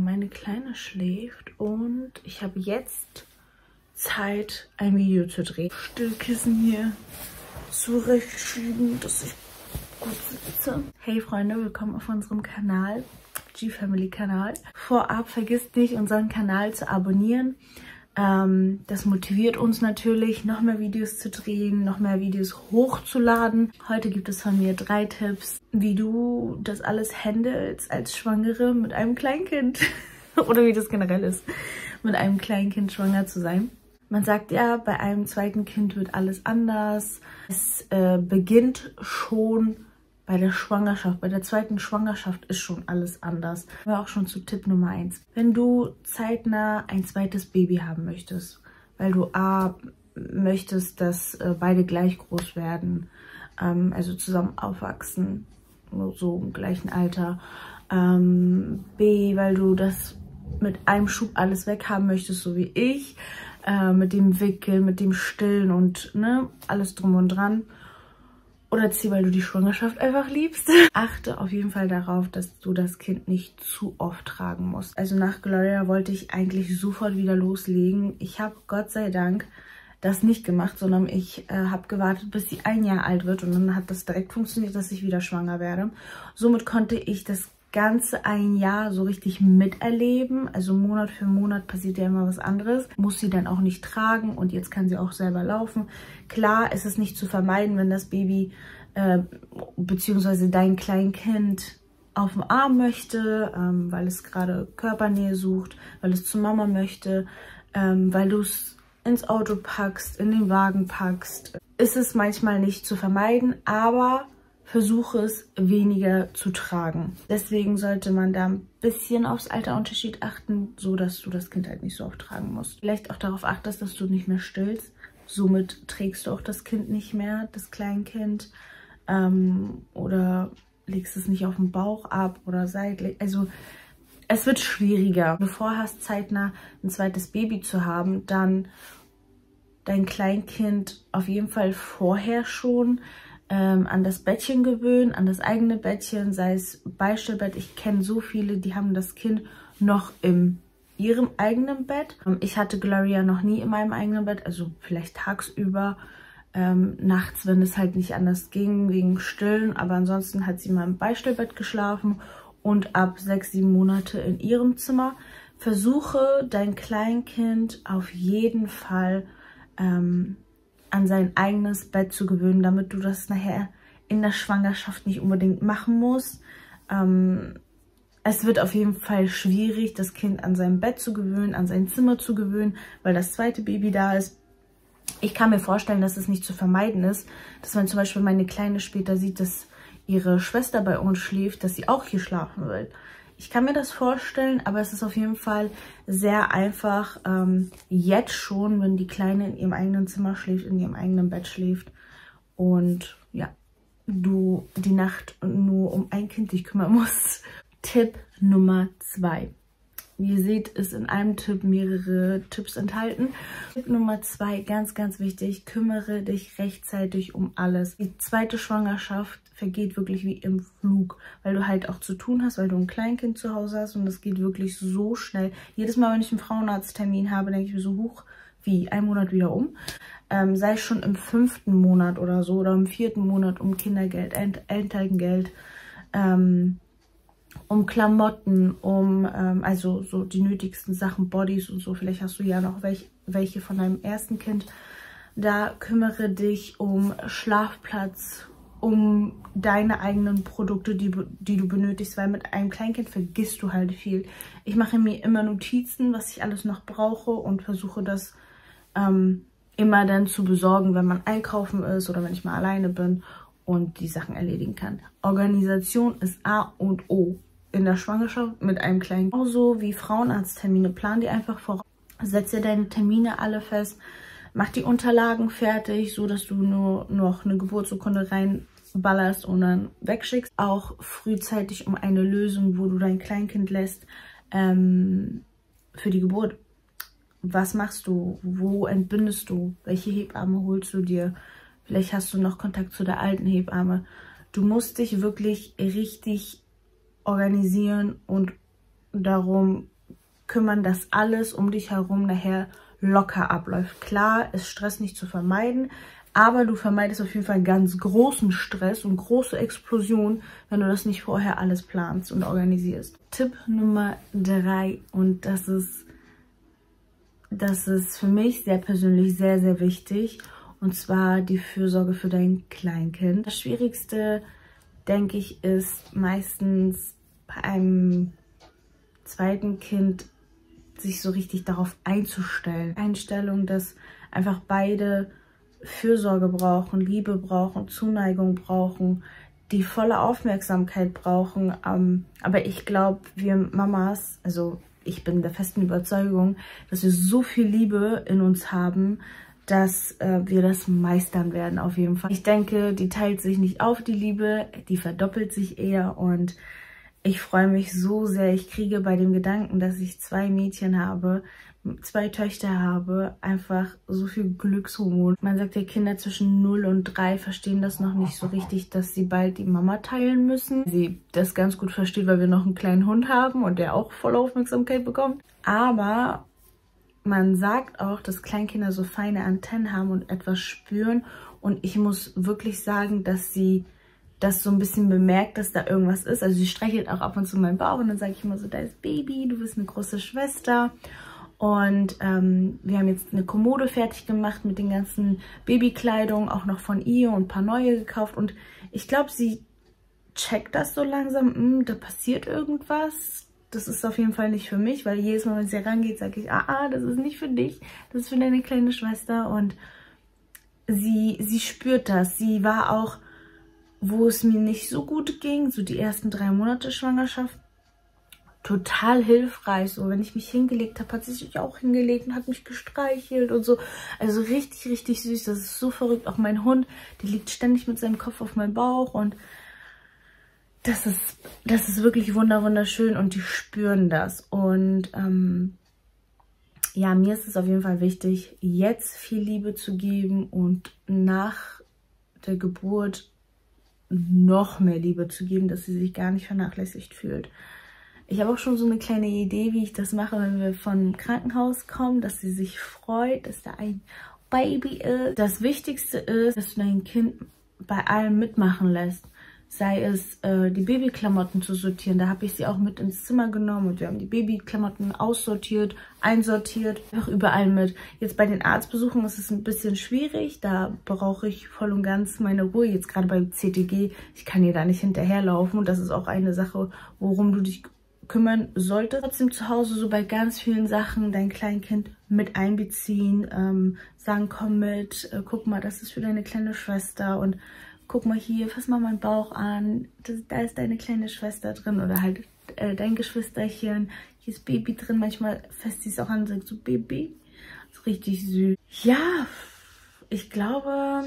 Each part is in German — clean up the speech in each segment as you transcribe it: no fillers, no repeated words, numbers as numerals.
meine Kleine schläft und ich habe jetzt Zeit, ein Video zu drehen. Stillkissen hier zurechtschieben, dass ich gut sitze. Hey Freunde, willkommen auf unserem Kanal, G-Family Kanal. Vorab vergisst nicht, unseren Kanal zu abonnieren. Das motiviert uns natürlich, noch mehr Videos zu drehen, noch mehr Videos hochzuladen. Heute gibt es von mir 3 Tipps, wie du das alles handelst als Schwangere mit einem Kleinkind. Oder wie das generell ist, mit einem Kleinkind schwanger zu sein. Man sagt ja, bei einem zweiten Kind wird alles anders. Es beginnt schon bei der Schwangerschaft. Bei der zweiten Schwangerschaft ist schon alles anders. Aber auch schon zu Tipp Nummer 1. Wenn du zeitnah ein zweites Baby haben möchtest, weil du A, möchtest, dass beide gleich groß werden, also zusammen aufwachsen, so im gleichen Alter. B, weil du das mit einem Schub alles weghaben möchtest, so wie ich, mit dem Wickeln, mit dem Stillen und alles drum und dran. Oder C, weil du die Schwangerschaft einfach liebst. Achte auf jeden Fall darauf, dass du das Kind nicht zu oft tragen musst. Also nach Gloria wollte ich eigentlich sofort wieder loslegen. Ich habe Gott sei Dank das nicht gemacht, sondern ich habe gewartet, bis sie 1 Jahr alt wird. Und dann hat das direkt funktioniert, dass ich wieder schwanger werde. Somit konnte ich das ganze 1 Jahr so richtig miterleben. Also Monat für Monat passiert ja immer was anderes. Muss sie dann auch nicht tragen und jetzt kann sie auch selber laufen. Klar ist es nicht zu vermeiden, wenn das Baby beziehungsweise dein Kleinkind auf dem Arm möchte, weil es gerade Körpernähe sucht, weil es zu Mama möchte, weil du es ins Auto packst, in den Wagen packst. Ist es manchmal nicht zu vermeiden, aber versuche es weniger zu tragen. Deswegen sollte man da ein bisschen aufs Alterunterschied achten, so dass du das Kind halt nicht so oft tragen musst. Vielleicht auch darauf achtest, dass du nicht mehr stillst. Somit trägst du auch das Kind nicht mehr, das Kleinkind. Oder legst es nicht auf den Bauch ab oder seitlich. Also es wird schwieriger. Bevor du hast, zeitnah ein zweites Baby zu haben, dann dein Kleinkind auf jeden Fall vorher schon an das Bettchen gewöhnen, an das eigene Bettchen, sei es Beistellbett. Ich kenne so viele, die haben das Kind noch in ihrem eigenen Bett. Ich hatte Gloria noch nie in meinem eigenen Bett, also vielleicht tagsüber, nachts, wenn es halt nicht anders ging, wegen Stillen. Aber ansonsten hat sie mal im Beistellbett geschlafen und ab 6, 7 Monate in ihrem Zimmer. Versuche dein Kleinkind auf jeden Fall an sein eigenes Bett zu gewöhnen, damit du das nachher in der Schwangerschaft nicht unbedingt machen musst. Es wird auf jeden Fall schwierig, das Kind an sein Bett zu gewöhnen, an sein Zimmer zu gewöhnen, weil das zweite Baby da ist. Ich kann mir vorstellen, dass es nicht zu vermeiden ist, dass wenn zum Beispiel meine Kleine später sieht, dass ihre Schwester bei uns schläft, dass sie auch hier schlafen will. Ich kann mir das vorstellen, aber es ist auf jeden Fall sehr einfach, jetzt schon, wenn die Kleine in ihrem eigenen Zimmer schläft, in ihrem eigenen Bett schläft und ja, du die Nacht nur um ein Kind dich kümmern musst. Tipp Nummer 2. Wie ihr seht, ist in einem Tipp mehrere Tipps enthalten. Tipp Nummer 2, ganz, ganz wichtig, kümmere dich rechtzeitig um alles. Die zweite Schwangerschaft vergeht wirklich wie im Flug, weil du halt auch zu tun hast, weil du ein Kleinkind zu Hause hast und das geht wirklich so schnell. Jedes Mal, wenn ich einen Frauenarzttermin habe, denke ich mir so, huch, wie, 1 Monat wieder um. Sei schon im 5. Monat oder so oder im 4. Monat um Kindergeld, Elterngeld, um Klamotten, also so die nötigsten Sachen, Bodies und so. Vielleicht hast du ja noch welche von deinem ersten Kind. Da kümmere dich um Schlafplatz, um deine eigenen Produkte, die du benötigst, weil mit einem Kleinkind vergisst du halt viel. Ich mache mir immer Notizen, was ich alles noch brauche und versuche das immer dann zu besorgen, wenn man einkaufen ist oder wenn ich mal alleine bin und die Sachen erledigen kann. Organisation ist A und O in der Schwangerschaft mit einem Kleinen. Genauso wie Frauenarzttermine. Plan die einfach voraus. Setz dir deine Termine alle fest. Mach die Unterlagen fertig, so dass du nur noch eine Geburtsurkunde reinballerst und dann wegschickst. Auch frühzeitig um eine Lösung, wo du dein Kleinkind lässt für die Geburt. Was machst du? Wo entbindest du? Welche Hebamme holst du dir? Vielleicht hast du noch Kontakt zu der alten Hebamme. Du musst dich wirklich richtig organisieren und darum kümmern, dass alles um dich herum nachher locker abläuft. Klar ist Stress nicht zu vermeiden, aber du vermeidest auf jeden Fall ganz großen Stress und große Explosionen, wenn du das nicht vorher alles planst und organisierst. Tipp Nummer 3, und das ist für mich sehr persönlich sehr, sehr wichtig, und zwar die Fürsorge für dein Kleinkind. Das Schwierigste, denke ich, ist meistens bei einem zweiten Kind sich so richtig darauf einzustellen. Einstellung, dass einfach beide Fürsorge brauchen, Liebe brauchen, Zuneigung brauchen, die volle Aufmerksamkeit brauchen. Aber ich glaube, wir Mamas, also ich bin der festen Überzeugung, dass wir so viel Liebe in uns haben, dass wir das meistern werden auf jeden Fall. Ich denke, die teilt sich nicht auf, die Liebe, die verdoppelt sich eher, und ich freue mich so sehr. Ich kriege bei dem Gedanken, dass ich 2 Mädchen habe, 2 Töchter habe, einfach so viel Glückshormone. Man sagt ja, Kinder zwischen 0 und 3 verstehen das noch nicht so richtig, dass sie bald die Mama teilen müssen. Sie das ganz gut versteht, weil wir noch einen kleinen Hund haben und der auch voll Aufmerksamkeit bekommt. Aber man sagt auch, dass Kleinkinder so feine Antennen haben und etwas spüren. Und ich muss wirklich sagen, dass sie das so ein bisschen bemerkt, dass da irgendwas ist. Also sie streichelt auch ab und zu meinen Bauch und dann sage ich immer so, da ist Baby, du bist eine große Schwester. Und wir haben jetzt eine Kommode fertig gemacht mit den ganzen Babykleidung, auch noch von ihr, und ein paar neue gekauft. Und ich glaube, sie checkt das so langsam, da passiert irgendwas. Das ist auf jeden Fall nicht für mich, weil jedes Mal, wenn sie herangeht, sage ich, das ist nicht für dich, das ist für deine kleine Schwester. Und sie spürt das. Sie war auch, wo es mir nicht so gut ging, so die ersten 3 Monate Schwangerschaft, total hilfreich. So, wenn ich mich hingelegt habe, hat sie sich auch hingelegt und hat mich gestreichelt und so. Also richtig, richtig süß. Das ist so verrückt. Auch mein Hund, der liegt ständig mit seinem Kopf auf meinem Bauch, und das ist wirklich wunderschön, und die spüren das. Und ja, mir ist es auf jeden Fall wichtig, jetzt viel Liebe zu geben und nach der Geburt noch mehr Liebe zu geben, dass sie sich gar nicht vernachlässigt fühlt. Ich habe auch schon so eine kleine Idee, wie ich das mache, wenn wir vom Krankenhaus kommen, dass sie sich freut, dass da ein Baby ist. Das Wichtigste ist, dass du dein Kind bei allem mitmachen lässt. Sei es die Babyklamotten zu sortieren. Da habe ich sie auch mit ins Zimmer genommen und wir haben die Babyklamotten aussortiert, einsortiert, auch überall mit. Jetzt bei den Arztbesuchen ist es ein bisschen schwierig. Da brauche ich voll und ganz meine Ruhe. Jetzt gerade beim CTG, ich kann ihr da nicht hinterherlaufen, und das ist auch eine Sache, worum du dich kümmern solltest. Trotzdem zu Hause so bei ganz vielen Sachen dein Kleinkind mit einbeziehen, sagen, komm mit, guck mal, das ist für deine kleine Schwester, und guck mal hier, fass mal meinen Bauch an, da ist deine kleine Schwester drin, oder halt dein Geschwisterchen, hier ist Baby drin, manchmal fasst sie es auch an und sagt so, Baby, das ist richtig süß. Ja, ich glaube,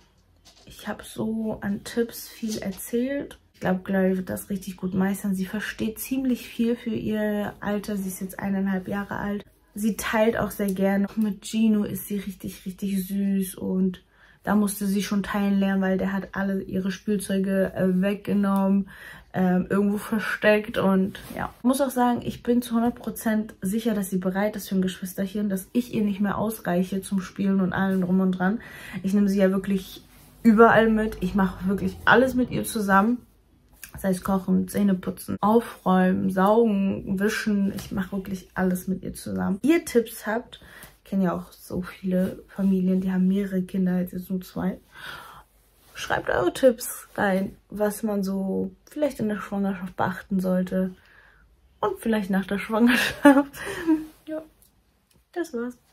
ich habe so an Tipps viel erzählt. Ich glaube, Glory wird das richtig gut meistern. Sie versteht ziemlich viel für ihr Alter. Sie ist jetzt 1,5 Jahre alt. Sie teilt auch sehr gerne. Mit Gino ist sie richtig, richtig süß, und da musste sie schon teilen lernen, weil der hat alle ihre Spielzeuge weggenommen, irgendwo versteckt, und ja. Ich muss auch sagen, ich bin zu 100% sicher, dass sie bereit ist für ein Geschwisterchen, dass ich ihr nicht mehr ausreiche zum Spielen und allem drum und dran. Ich nehme sie ja wirklich überall mit. Ich mache wirklich alles mit ihr zusammen. Das heißt, kochen, Zähne putzen, aufräumen, saugen, wischen. Ich mache wirklich alles mit ihr zusammen. Ihr Tipps habt, ich kenne ja auch so viele Familien, die haben mehrere Kinder, jetzt nur 2. Schreibt eure Tipps rein, was man so vielleicht in der Schwangerschaft beachten sollte. Und vielleicht nach der Schwangerschaft. Ja, das war's.